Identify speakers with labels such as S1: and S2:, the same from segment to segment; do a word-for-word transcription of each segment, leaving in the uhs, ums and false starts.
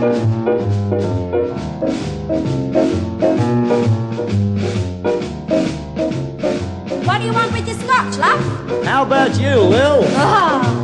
S1: What do you want with your scotch, love?
S2: How about you, Lil?
S1: Oh.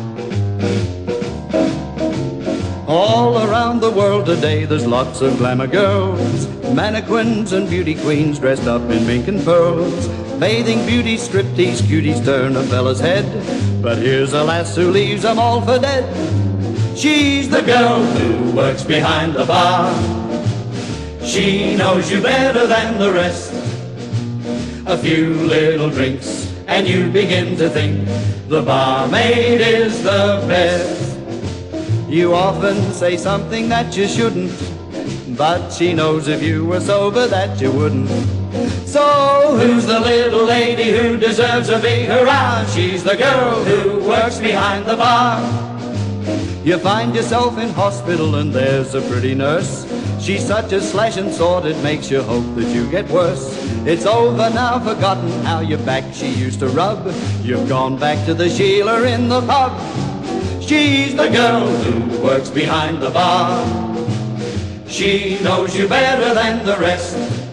S2: All around the world today there's lots of glamour girls, mannequins and beauty queens dressed up in mink and pearls. Bathing beauties, striptease cuties turn a fella's head, but here's a lass who leaves them all for dead. She's the girl who works behind the bar. She knows you better than the rest. A few little drinks and you begin to think the barmaid is the best. You often say something that you shouldn't, but she knows if you were sober that you wouldn't. So who's the little lady who deserves a big hurrah? She's the girl who works behind the bar. You find yourself in hospital and there's a pretty nurse. She's such a slash and sword it makes you hope that you get worse. It's over now, forgotten how your back she used to rub. You've gone back to the Sheila in the pub. She's the girl who works behind the bar. She knows you better than the rest.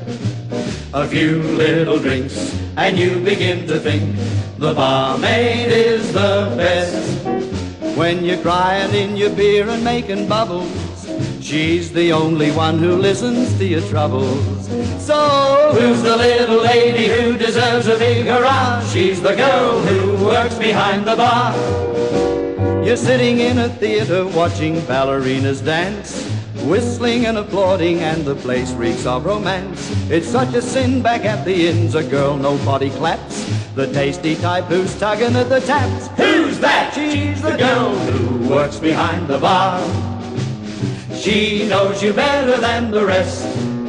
S2: A few little drinks and you begin to think the barmaid is the best. When you're crying in your beer and making bubbles, she's the only one who listens to your troubles. So who's the little lady who deserves a big hurrah? She's the girl who works behind the bar. You're sitting in a theater watching ballerinas dance, whistling and applauding, and the place reeks of romance. It's such a sin back at the inns, a girl nobody claps, the tasty type who's tugging at the taps. Who's that? She's the girl who works behind the bar. She knows you better than the rest.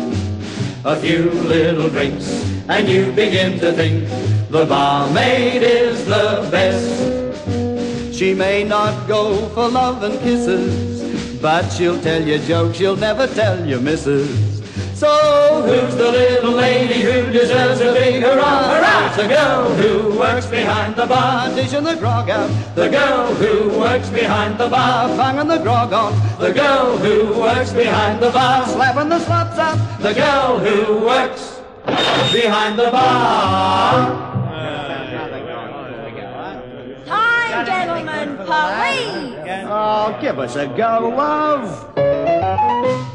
S2: A few little drinks and you begin to think the barmaid is the best. She may not go for love and kisses, but she'll tell you jokes you'll never tell your missus. So who's the little lady who deserves a big hurrah? Hurrah! The girl who works behind the bar, dishing the grog out. The girl who works behind the bar, banging the grog on. The girl who works behind the bar, slapping the sluts out. The girl who works behind the bar.
S1: Time, gentlemen, police!
S2: Oh, give us a go, love.